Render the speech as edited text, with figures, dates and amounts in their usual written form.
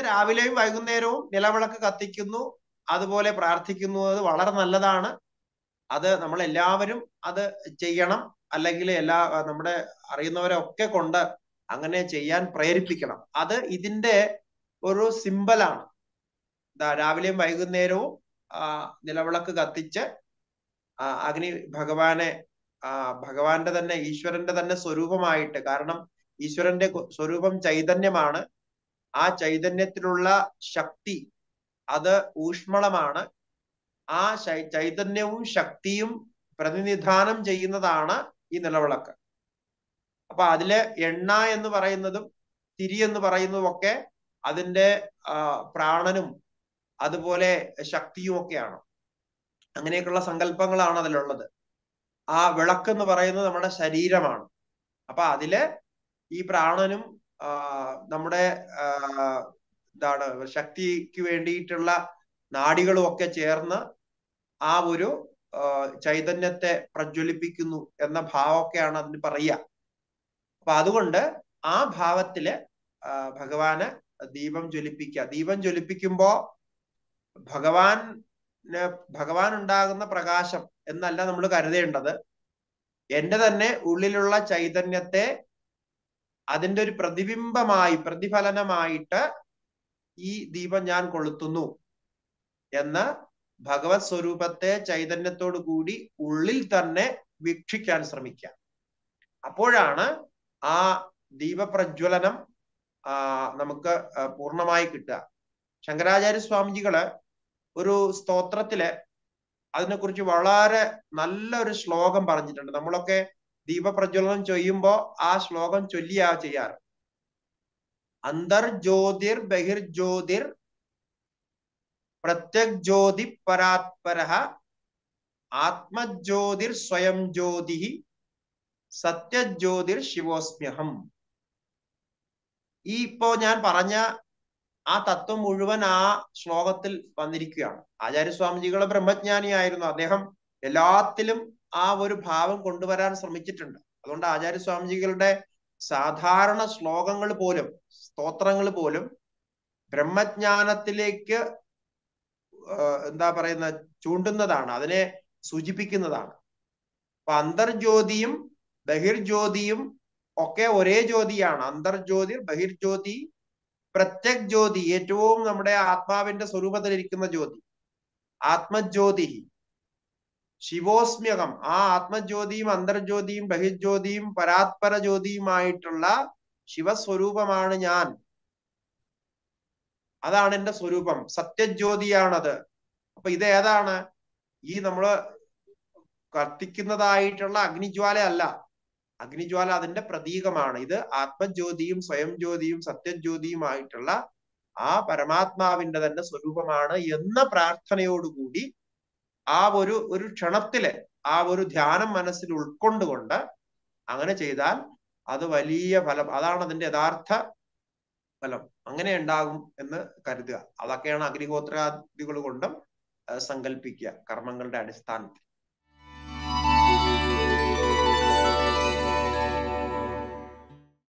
രാവിലെയും വൈകുന്നേരവും നിലവിളക്ക് കത്തിക്കുന്നു, അതുപോലെ പ്രാർത്ഥിക്കുന്നു. അത് വളരെ നല്ലതാണ്. അത് നമ്മൾ എല്ലാവരും അത് ചെയ്യണം. അല്ലെങ്കിൽ നമ്മുടെ അറിയുന്നവരൊക്കെ കൊണ്ട് അങ്ങനെ ചെയ്യാൻ പ്രേരിപ്പിക്കണം. അത് ഇതിന്റെ ഒരു സിമ്പലാണ്. രാവിലെയും വൈകുന്നേരവും നിലവിളക്ക് കത്തിച്ച് അഗ്നി ഭഗവാന്റെ തന്നെ, ഈശ്വരന്റെ തന്നെ സ്വരൂപമായിട്ട്, കാരണം ഈശ്വരന്റെ സ്വരൂപം ചൈതന്യമാണ്. ആ ചൈതന്യത്തിലുള്ള ശക്തി അത് ഊഷ്മളമാണ്. ആ ചൈതന്യവും ശക്തിയും പ്രതിനിധാനം ചെയ്യുന്നതാണ് ഈ നിലവിളക്ക്. അപ്പൊ അതില് എണ്ണ എന്ന് പറയുന്നതും തിരി എന്ന് പറയുന്നതും ഒക്കെ അതിന്റെ പ്രാണനും അതുപോലെ ശക്തിയും ഒക്കെയാണ്. അങ്ങനെയൊക്കെയുള്ള സങ്കല്പങ്ങളാണ് അതിലുള്ളത്. ആ വിളക്ക് എന്ന് പറയുന്നത് നമ്മുടെ ശരീരമാണ്. അപ്പൊ അതില് ഈ പ്രാണനും നമ്മുടെ ശക്തിക്ക് വേണ്ടിയിട്ടുള്ള നാഡികളും ഒക്കെ ചേർന്ന് ആ ഒരു ചൈതന്യത്തെ പ്രജ്വലിപ്പിക്കുന്നു എന്ന ഭാവമൊക്കെയാണ് അതിന് പറയുക. അപ്പൊ അതുകൊണ്ട് ആ ഭാവത്തില് ഭഗവാന് ദീപം ജ്വലിപ്പിക്കുക. ദീപം ജ്വലിപ്പിക്കുമ്പോ ഭഗവാൻ ഉണ്ടാകുന്ന പ്രകാശം എന്നല്ല നമ്മൾ കരുതേണ്ടത്. എന്റെ തന്നെ ഉള്ളിലുള്ള ചൈതന്യത്തെ അതിന്റെ ഒരു പ്രതിഫലനമായിട്ട് ഈ ദീപം ഞാൻ കൊളുത്തുന്നു എന്ന് ഭഗവത് സ്വരൂപത്തെ ചൈതന്യത്തോടു കൂടി ഉള്ളിൽ തന്നെ വീക്ഷിക്കാൻ ശ്രമിക്കുക. അപ്പോഴാണ് ആ ദീപപ്രജ്വലനം നമുക്ക് പൂർണ്ണമായി കിട്ടുക. ശങ്കരാചാര്യ സ്വാമിജികള് ഒരു സ്തോത്രത്തില് അതിനെക്കുറിച്ച് വളരെ നല്ലൊരു ശ്ലോകം പറഞ്ഞിട്ടുണ്ട്. നമ്മളൊക്കെ ദീപപ്രജ്വലനം ചെയ്യുമ്പോ ആ ശ്ലോകം ചൊല്ലിയാ ചെയ്യാറ്. അന്തർജ്യോതിർ ബഹിർജ്യോതിർ പ്രത്യഗ്ജ്യോതി പരാത്പരഃ ആത്മജ്യോതിർ സ്വയം ജ്യോതി സത്യജ്യോതിർ ശിവോസ്മ്യഹം. ഇപ്പോ ഞാൻ പറഞ്ഞ ആ തത്വം മുഴുവൻ ആ ശ്ലോകത്തിൽ വന്നിരിക്കുകയാണ്. ആചാര്യസ്വാമിജികൾ ബ്രഹ്മജ്ഞാനിയായിരുന്നു. അദ്ദേഹം എല്ലാത്തിലും ആ ഒരു ഭാവം കൊണ്ടുവരാൻ ശ്രമിച്ചിട്ടുണ്ട്. അതുകൊണ്ട് ആചാര്യസ്വാമിജികളുടെ സാധാരണ ശ്ലോകങ്ങൾ പോലും, സ്തോത്രങ്ങൾ പോലും ബ്രഹ്മജ്ഞാനത്തിലേക്ക് ചൂണ്ടുന്നതാണ്, അതിനെ സൂചിപ്പിക്കുന്നതാണ്. അപ്പൊ അന്തർജ്യോതിയും ബഹിർജ്യോതിയും ഒക്കെ ഒരേ ജ്യോതിയാണ്. അന്തർജ്യോതി, ബഹിർജ്യോതി, പ്രത്യക് ജ്യോതി, ഏറ്റവും നമ്മുടെ ആത്മാവിന്റെ സ്വരൂപത്തിലിരിക്കുന്ന ജ്യോതി, ആത്മജ്യോതി, ശിവോസ്മ്യകം. ആ ആത്മജ്യോതിയും അന്തർജ്യോതിയും ബഹിർജ്യോതിയും പരാത്പര ജ്യോതിയുമായിട്ടുള്ള ശിവസ്വരൂപമാണ് ഞാൻ. അതാണ് എന്റെ സ്വരൂപം, സത്യജ്യോതിയാണത്. അപ്പൊ ഇത് ഏതാണ്? ഈ നമ്മള് കത്തിക്കുന്നതായിട്ടുള്ള അഗ്നിജ്വാല അല്ല. അഗ്നിജ്വാല അതിന്റെ പ്രതീകമാണ്. ഇത് ആത്മജ്യോതിയും സ്വയം ജ്യോതിയും സത്യജ്യോതിയുമായിട്ടുള്ള ആ പരമാത്മാവിന്റെ തന്നെ സ്വരൂപമാണ് എന്ന പ്രാർത്ഥനയോടുകൂടി ആ ഒരു ക്ഷണത്തില് ആ ഒരു ധ്യാനം മനസ്സിൽ ഉൾക്കൊണ്ടുകൊണ്ട് അങ്ങനെ ചെയ്താൽ അത് വലിയ ഫലം, അതാണ് അതിന്റെ യഥാർത്ഥ ഫലം. അങ്ങനെ ഉണ്ടാകും എന്ന് കരുതുക. അതൊക്കെയാണ് അഗ്നിഹോത്രാദികൾ കൊണ്ടും സങ്കല്പിക്കുക കർമ്മങ്ങളുടെ അടിസ്ഥാനത്തിൽ.